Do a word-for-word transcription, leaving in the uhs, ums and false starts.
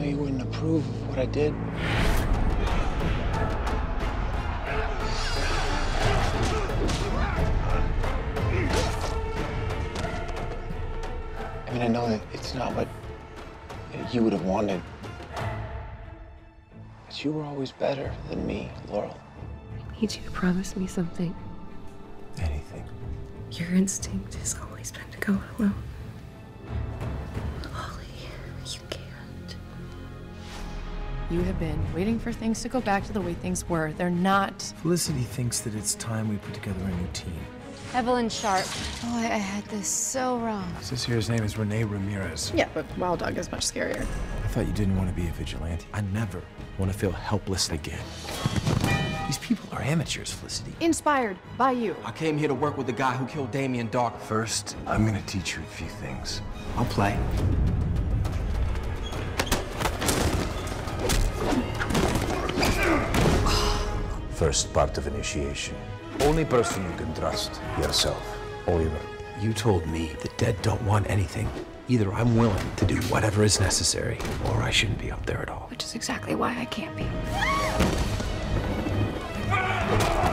you wouldn't approve of what I did. I mean, I know that it's not what you would have wanted. But you were always better than me, Laurel. I need you to promise me something. Anything. Your instinct has always been to go it alone. Holly, you can't. You have been waiting for things to go back to the way things were. They're not. Felicity thinks that it's time we put together a new team. Evelyn Sharp. Oh, I, I had this so wrong. This here's name is Renee Ramirez. Yeah, but Wild Dog is much scarier. I thought you didn't want to be a vigilante. I never want to feel helpless again. These people are amateurs, Felicity. Inspired by you. I came here to work with the guy who killed Damien Dark. First, I'm gonna teach you a few things. I'll play. First part of initiation. Only person you can trust, yourself. Oliver. You told me the dead don't want anything. Either I'm willing to do whatever is necessary, or I shouldn't be up there at all. Which is exactly why I can't be.